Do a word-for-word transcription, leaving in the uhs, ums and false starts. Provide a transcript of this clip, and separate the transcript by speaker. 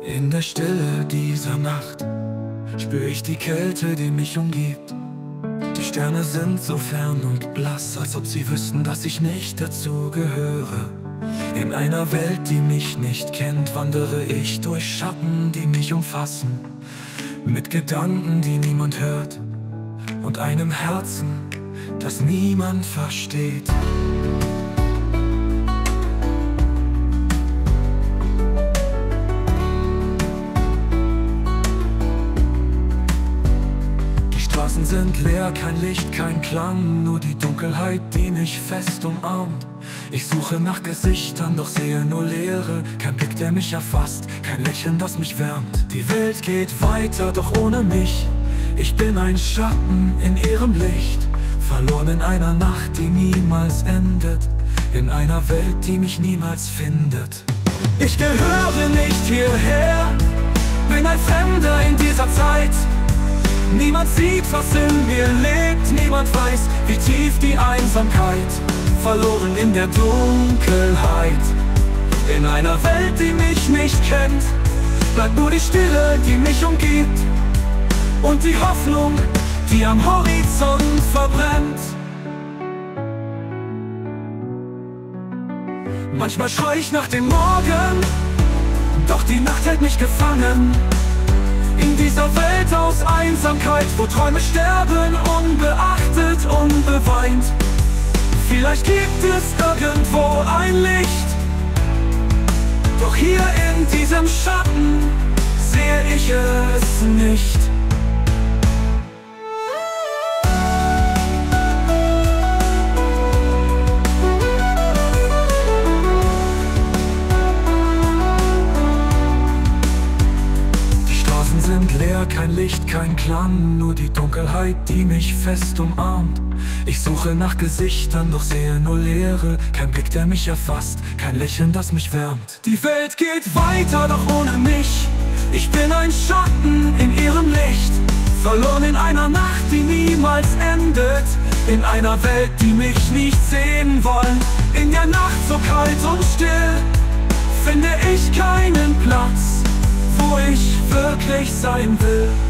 Speaker 1: In der Stille dieser Nacht spür ich die Kälte, die mich umgibt. Die Sterne sind so fern und blass, als ob sie wüssten, dass ich nicht dazu gehöre. In einer Welt, die mich nicht kennt, wandere ich durch Schatten, die mich umfassen. Mit Gedanken, die niemand hört, und einem Herzen, das niemand versteht. Die Straßen sind leer, kein Licht, kein Klang, nur die Dunkelheit, die mich fest umarmt. Ich suche nach Gesichtern, doch sehe nur Leere. Kein Blick, der mich erfasst, kein Lächeln, das mich wärmt. Die Welt geht weiter, doch ohne mich. Ich bin ein Schatten in ihrem Licht, verloren in einer Nacht, die niemals endet, in einer Welt, die mich niemals findet. Ich gehöre nicht hierher, bin ein Fremder in dieser Zeit. Niemand sieht, was in mir lebt, niemand weiß, wie tief die Einsamkeit. Verloren in der Dunkelheit, in einer Welt, die mich nicht kennt, bleibt nur die Stille, die mich umgibt, und die Hoffnung, die am Horizont verbrennt. Manchmal schrei ich nach dem Morgen, doch die Nacht hält mich gefangen. In dieser Welt aus Einsamkeit, wo Träume sterben, unbeachtet, unbeweint. Vielleicht gibt es irgendwo ein Licht, doch hier in diesem Schatten sehe ich es nicht. Die Straßen sind leer, kein Licht, kein Klang, nur die Dunkelheit, die mich fest umarmt. Ich suche nach Gesichtern, doch sehe nur Leere. Kein Blick, der mich erfasst, kein Lächeln, das mich wärmt. Die Welt geht weiter, doch ohne mich. Ich bin ein Schatten in ihrem Licht, verloren in einer Nacht, die niemals endet, in einer Welt, die mich nicht sehen wollen. In der Nacht so kalt und still finde ich keinen Platz, wo ich wirklich sein will.